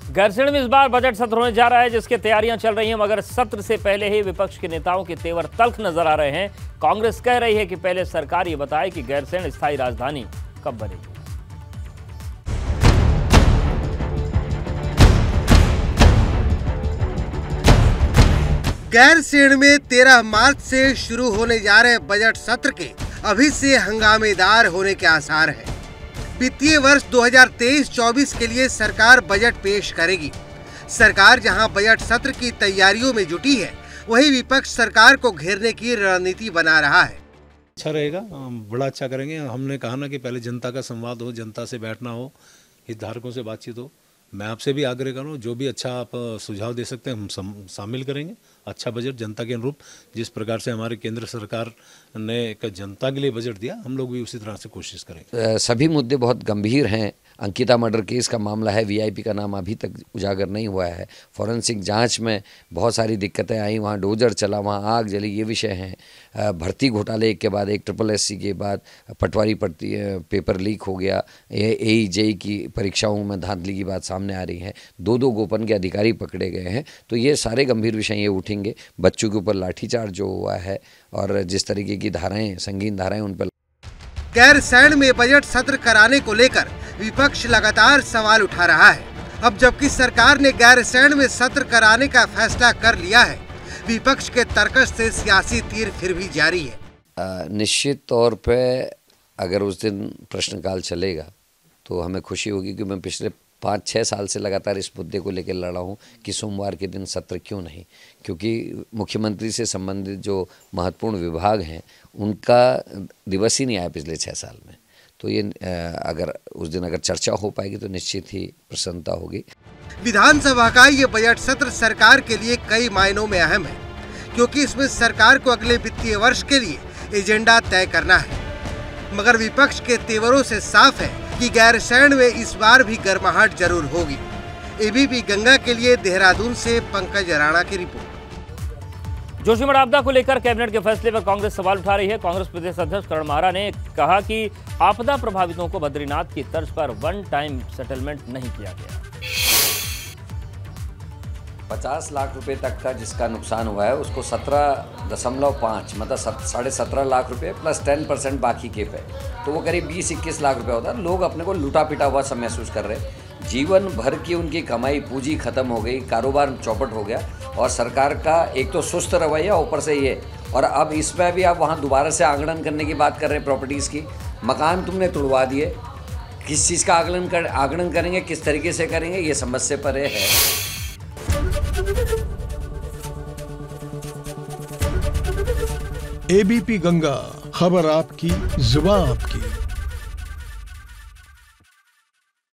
गैरसैंण में इस बार बजट सत्र होने जा रहा है, जिसकी तैयारियां चल रही हैं, मगर सत्र से पहले ही विपक्ष के नेताओं के तेवर तल्ख नजर आ रहे हैं। कांग्रेस कह रही है कि पहले सरकार ये बताए कि गैरसैंण स्थायी राजधानी कब बनेगी। गैरसैंण में 13 मार्च से शुरू होने जा रहे बजट सत्र के अभी से हंगामेदार होने के आसार हैं। वित्तीय वर्ष 2023-24 के लिए सरकार बजट पेश करेगी। सरकार जहां बजट सत्र की तैयारियों में जुटी है, वहीं विपक्ष सरकार को घेरने की रणनीति बना रहा है। अच्छा रहेगा, बड़ा अच्छा करेंगे। हमने कहा ना कि पहले जनता का संवाद हो, जनता से बैठना हो, हितधारकों से बातचीत हो। मैं आपसे भी आग्रह करूँ, जो भी अच्छा आप सुझाव दे सकते हैं हम शामिल करेंगे। अच्छा बजट जनता के अनुरूप, जिस प्रकार से हमारे केंद्र सरकार ने एक जनता के लिए बजट दिया, हम लोग भी उसी तरह से कोशिश करेंगे। सभी मुद्दे बहुत गंभीर हैं। अंकिता मर्डर केस का मामला है, वीआईपी का नाम अभी तक उजागर नहीं हुआ है। फॉरेंसिक जांच में बहुत सारी दिक्कतें आई, वहाँ डोजर चला, वहाँ आग जली, ये विषय हैं। भर्ती घोटाले के बाद, एक SSSC के बाद पटवारी पेपर लीक हो गया, AE-JE की परीक्षाओं में धांधली की बात सामने आ रही है। 2 गोपन के अधिकारी पकड़े गए हैं। तो ये सारे गंभीर विषय ये उठेंगे। बच्चों के ऊपर लाठीचार्ज जो हुआ है और जिस तरीके की धाराएं, संगीन धाराएं उन पर। गैरसैंण में बजट सत्र कराने को लेकर विपक्ष लगातार सवाल उठा रहा है। अब जबकि सरकार ने गैरसैंण में सत्र कराने का फैसला कर लिया है, विपक्ष के तर्कश से सियासी तीर फिर भी जारी है। निश्चित तौर पे अगर उस दिन प्रश्नकाल चलेगा तो हमें खुशी होगी कि मैं पिछले 5-6 साल से लगातार इस मुद्दे को लेकर लड़ा हूँ कि सोमवार के दिन सत्र क्यों नहीं, क्योंकि मुख्यमंत्री से संबंधित जो महत्वपूर्ण विभाग हैं उनका दिवस ही नहीं आया पिछले 6 साल में। तो ये अगर उस दिन अगर चर्चा हो पाएगी तो निश्चित ही प्रसन्नता होगी। विधानसभा का ये बजट सत्र सरकार के लिए कई मायनों में अहम है, क्योंकि इसमें सरकार को अगले वित्तीय वर्ष के लिए एजेंडा तय करना है। मगर विपक्ष के तेवरों से साफ है कि गैरसैंण में इस बार भी गर्माहट जरूर होगी। ABP गंगा के लिए देहरादून से पंकज राणा की रिपोर्ट। जोशीमठ आपदा को लेकर कैबिनेट के फैसले पर कांग्रेस सवाल उठा रही है। कांग्रेस प्रदेश अध्यक्ष करण माहरा ने कहा कि आपदा प्रभावितों को बद्रीनाथ की तर्ज पर वन टाइम सेटलमेंट नहीं किया गया। 50 लाख रुपए तक का जिसका नुकसान हुआ है उसको 17.5 मतलब 17.5 लाख रुपए प्लस 10% बाकी के पे, तो वो करीब 20-21 लाख रुपए होता है। लोग अपने को लूटा पिटा हुआ सब महसूस कर रहे हैं। जीवन भर की उनकी कमाई पूंजी खत्म हो गई, कारोबार चौपट हो गया, और सरकार का एक तो सुस्त रवैया, ऊपर से ये, और अब इसमें भी आप वहाँ दोबारा से आंगणन करने की बात कर रहे हैं प्रॉपर्टीज़ की। मकान तुमने तुड़वा दिए, किस चीज़ का आंगणन करेंगे, किस तरीके से करेंगे, ये समझ से परे है। ABP गंगा, खबर आपकी, जुबान आपकी।